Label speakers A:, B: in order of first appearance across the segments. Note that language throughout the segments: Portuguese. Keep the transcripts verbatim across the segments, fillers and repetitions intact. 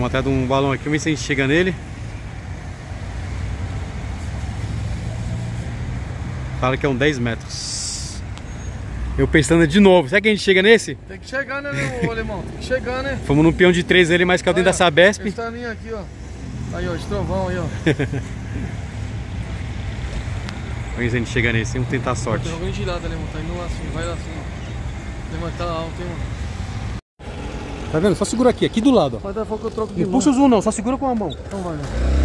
A: Vamos atrás de um balão aqui, vamos ver se a gente chega nele. Fala que é um dez metros. Eu pensando de novo, será que a gente chega nesse?
B: Tem que chegar, né, meu alemão? Tem que chegar, né?
A: Fomos num peão de três ali, mais que dentro da Sabesp.
B: Esse taninho aqui, ó. Aí, ó, esse trovão aí, ó.
A: Vamos ver se a gente chega nesse, vamos tentar a sorte.
B: Tem alguém girado, alemão, tá indo lá assim, vai lá assim, ó. Alemão, tá alto, hein, mano.
A: Tá vendo? Só segura aqui, aqui do lado, ó.
B: Vai dar fogo que eu troco de
A: Não
B: mão.
A: puxa o zoom não, só segura com a mão.
B: Então vai, né?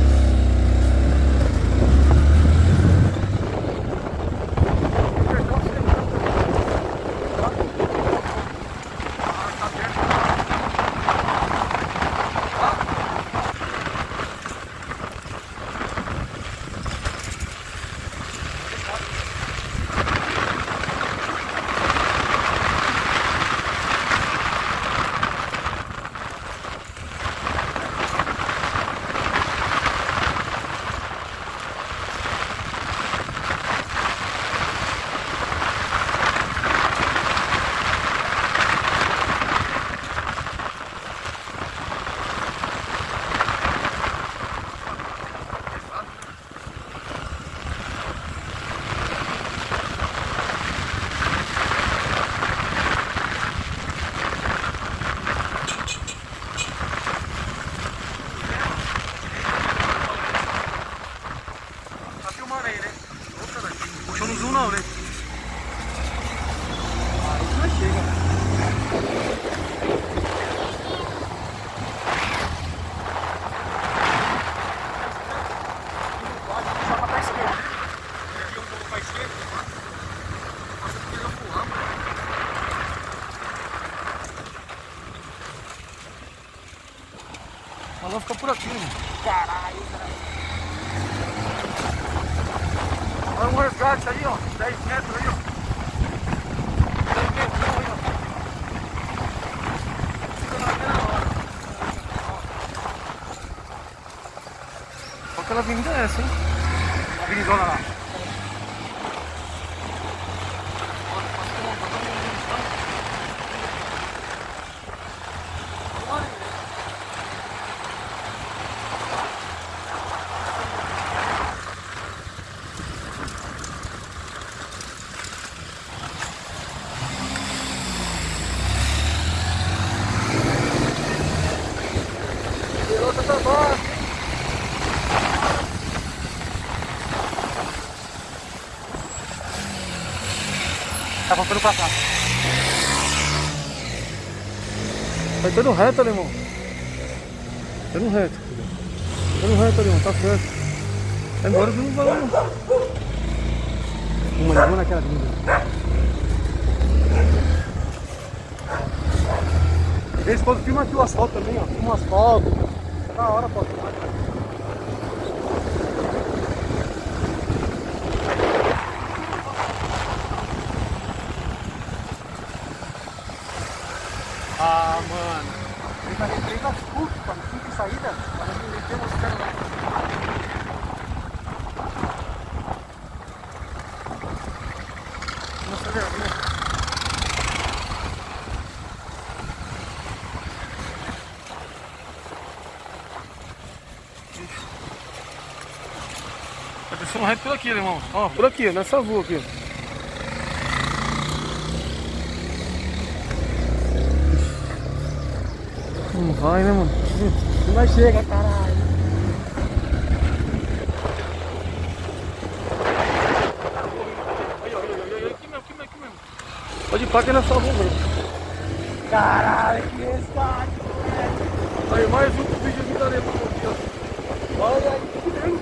A: Puxou no zoom não, né? Aí não chega. Puxar pra esquerda. Aqui um pouco pra esquerda. Nossa, que coisa voar, mano.
B: O balão fica por aqui, mano.
A: Caralho, caralho.
B: Olha um resgate ali, ó. dez metros aí, ó. dez metros aí, ó. Fica na mesma hora. Qual que avenida é essa, hein?
A: A avenidona lá.
B: Pelota tá baixa, hein?
A: Tá voltando pra cá.
B: Vai todo reto, alemão. Todo reto. Todo reto, alemão, tá certo. Vai embora que não vai não.
A: Uma levou naquela avenida. De vez em quando filma aqui o asfalto também, ó. Filma o asfalto. Da hora, pô. Ah, mano. Ele tá repreendido aos curtos, cara. Cinco de saída. Mas ele tem umas caras lá.
B: Nossa, vergonha. Tá descendo reto por aqui, irmão. Ó, por aqui, nessa rua aqui. Não vai, né, mano?
A: Não vai chegar, caralho.
B: Aí, ó, aí, aí, aí, aqui mesmo, aqui mesmo, aqui mesmo. Pode ir pra que nessa rua, velho.
A: Caralho, que resgate, moleque.
B: Aí, mais um vídeo de tarefa aqui, ó.
A: Olha aí, que vem.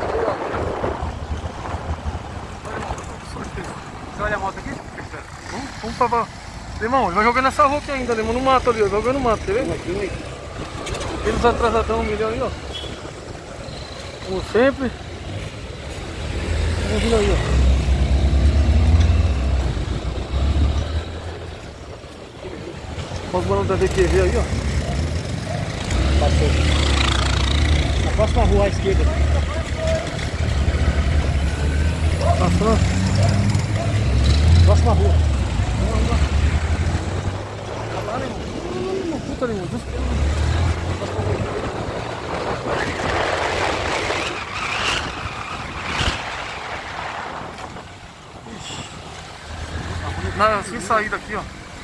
A: Você olha a moto aqui?
B: Vamos, vamos pra baixo. Irmão, ele vai jogando nessa rua aqui ainda, irmão. No mato ali, ó. Jogando no mato, quer ver? Aqueles atrasadão, um milhão aí, ó. Como sempre. Vamos vindo aí, ó. Olha os balões da V Q V aí, ó.
A: Passou. Na próxima rua à esquerda.
B: Passando.
A: Próxima rua.
B: Vamos lá. Tá lá, irmão. Puta, irmão. Na, sem saída aqui, ó.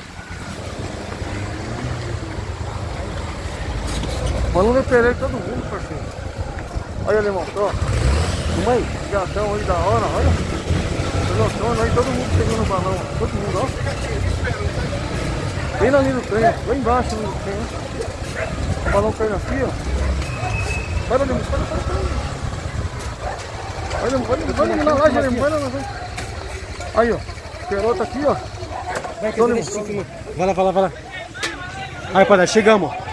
B: Balão de Pereira todo mundo, parceiro. Olha, alemão, ó. Vamos aí, gatão aí da hora, olha. Notando aí, todo mundo pegando o balão, ó. Todo mundo, ó. Bem na linha do trem, ó. Lá embaixo do trem, ó. O balão caindo aqui, ó. Vai, alemão, vai, vai, vai. Vai, vai, vai, vai na laje, alemão, vai na laje. Aí, ó. Pelota aqui, ó.
C: Vai, que vai, vai lá, vai lá, vai lá. Aí, rapaziada, chegamos, ó.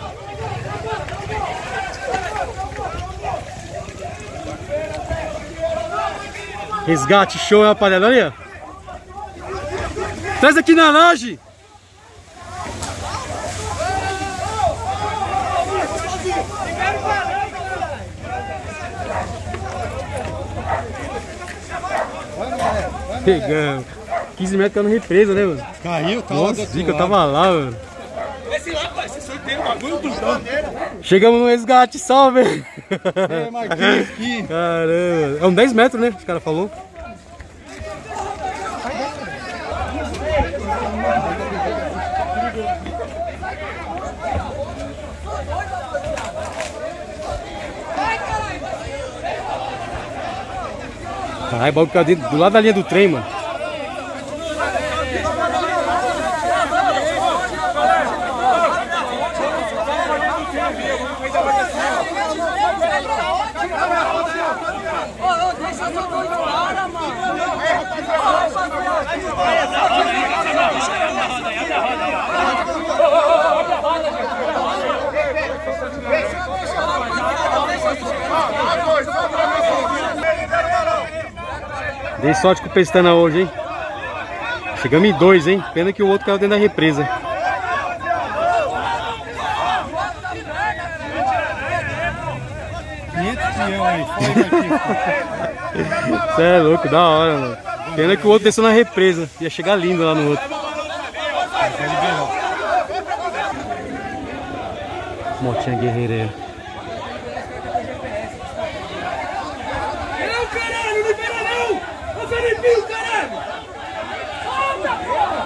C: Resgate, show, rapaziada, olha. Traz aqui na laje. Pegamos. quinze metros caiu na represa, né, mano?
D: Caiu, tá
C: Nossa,
D: lá do
C: eu tava lá, mano.
A: Esse lá, pai, esse sorteio, o bagulho do chão.
C: Chegamos no resgate, salve!
D: É, Marquinhos aqui.
C: Caramba, é um dez metros, né? Os caras falaram. Caralho, o bagulho caiu dentro, do lado da linha do trem, mano. Dei sorte com o Pestana hoje, hein? Chegamos em dois, hein? Pena que o outro caiu dentro da represa.
D: quinhentos peão aí, foi daqui.
C: Você é louco, da hora, mano. Pena que o outro desceu na represa. Ia chegar lindo lá no outro. Motinha guerreira.
A: Não, caralho, libera não! Ô, Felipinho, caralho! Solta, porra!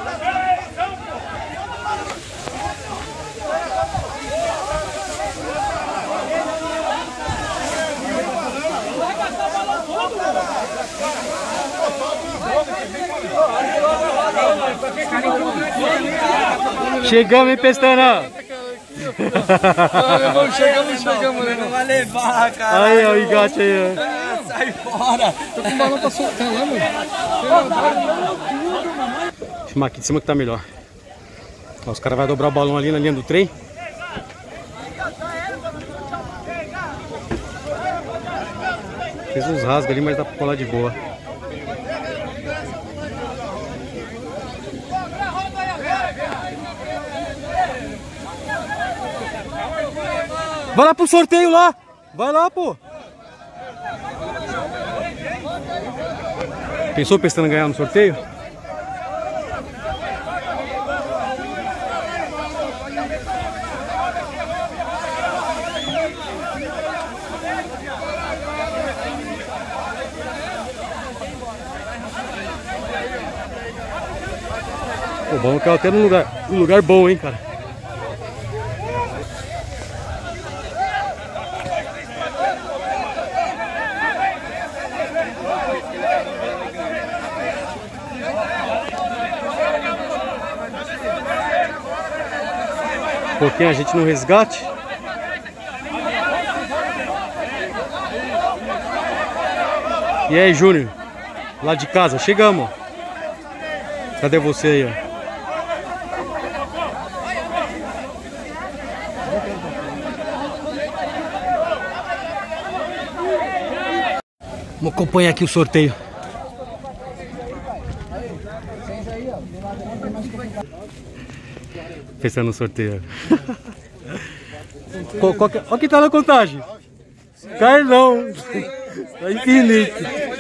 A: Vai gastar o balão todo, mano!
C: Chegamos, hein, Pestana?
B: Vamos, chegamos, chegamos, né?
A: Vai levar, cara!
C: Aí, ó, o engate aí, ó.
A: Sai fora!
B: Tô com o balão pra soltar lá, mano.
C: Deixa eu aqui de cima que tá melhor. Ó, os caras vão dobrar o balão ali na linha do trem. Fez uns rasgos ali, mas dá pra colar de boa. Vai lá pro sorteio lá! Vai lá, pô! Pensou Pestana ganhar no sorteio? Pô, vamos ficar até num lugar, num lugar bom, hein, cara. Um pouquinho a gente no resgate. E aí, Júnior? Lá de casa, chegamos. Cadê você aí, ó? Vamos acompanhar aqui o sorteio. Pensando no sorteio. qual, qual que, olha quem tá na contagem. Carlão. Tá infinito.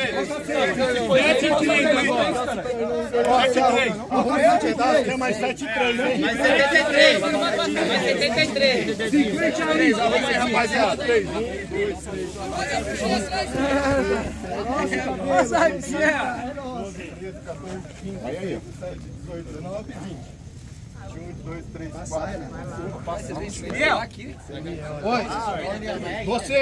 D: Mais sete três, hein?
A: Mais setenta e três! Mais setenta e três!
D: cinquenta e três, vamos aí, rapaziada. três, um, dois, três. treze, quatorze, quinze, dezesseis, dezoito, dezenove, vinte. um, dois, três, quatro, cinco,
A: Oi.
D: você!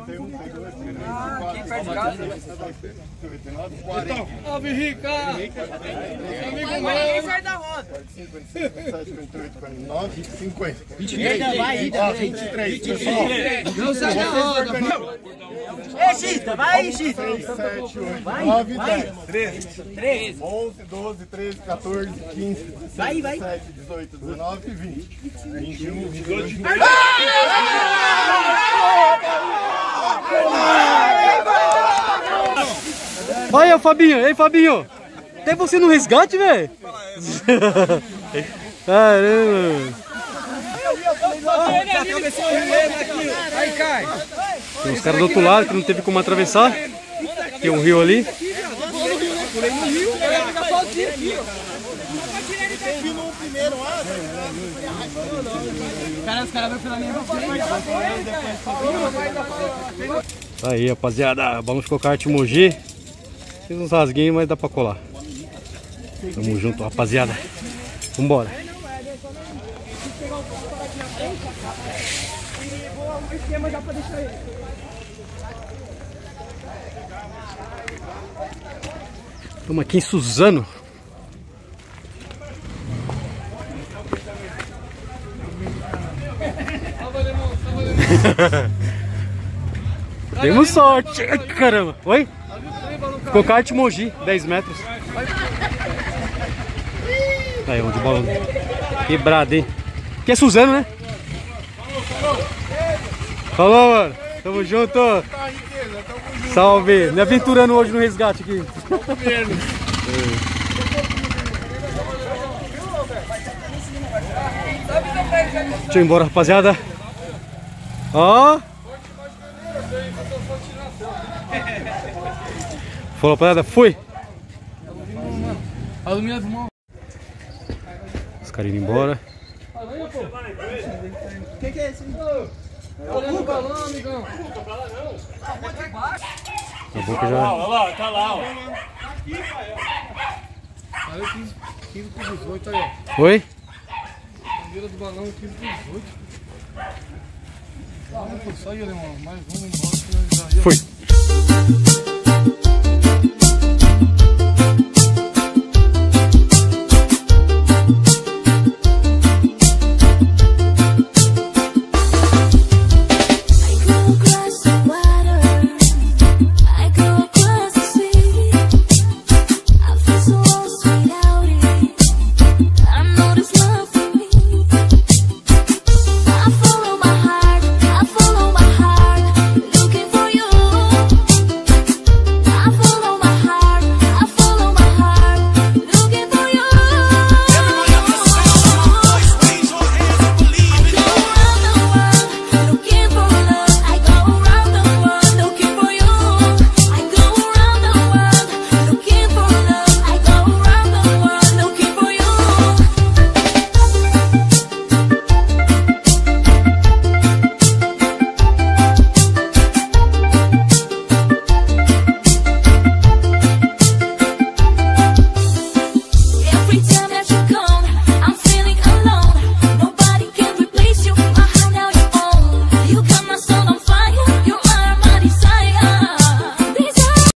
A: Quem perde casa?
D: Então,
B: Ave Rica!
A: Amigo meu. Sai da roda.
D: cinquenta e seis, cinquenta e sete, cinquenta e oito, cinquenta e nove, cinquenta.
A: vinte e três. Vai,
D: Ó, vinte e três, pessoal.
A: Não sai da roda. Ei, Chita, vai, Chita.
D: seis, sete, oito, nove, dez, treze, onze, doze, treze, quatorze, quinze, dezesseis, dezessete, dezoito, dezenove, vinte. vinte e um, vinte e dois, vinte e três.
C: Olha, Fabinho, ei, Fabinho. Até você no resgate, velho. Caramba.
A: Aí, cai.
C: Tem os caras do outro lado que não teve como atravessar. Tem um rio ali. Tá aí, rapaziada. Balão ficou kart Mogi. Fiz uns rasguinhos, mas dá pra colar. Tamo junto, rapaziada. Vambora. Estamos aqui em Suzano. Temos sorte. Ai, caramba. Oi? Ficou kart Mogi, dez metros. Aí, onde o balão quebrado, hein? Aqui é Suzano, né? Falou, mano. Tamo junto. Salve. Me aventurando hoje no resgate aqui. Deixa eu ir embora, rapaziada. Ó. Falou, rapaziada. Fui. Os caras indo embora.
B: Quem que é esse? É o balão, amigão.
C: A boca já.
D: Olha lá, tá lá, ó.
B: Aí quinze, quinze por dezoito aí, ó.
C: Oi?
B: Bandeira do balão quinze por dezoito. Vamos só aí, alemão. Mais um embora.
C: Fui.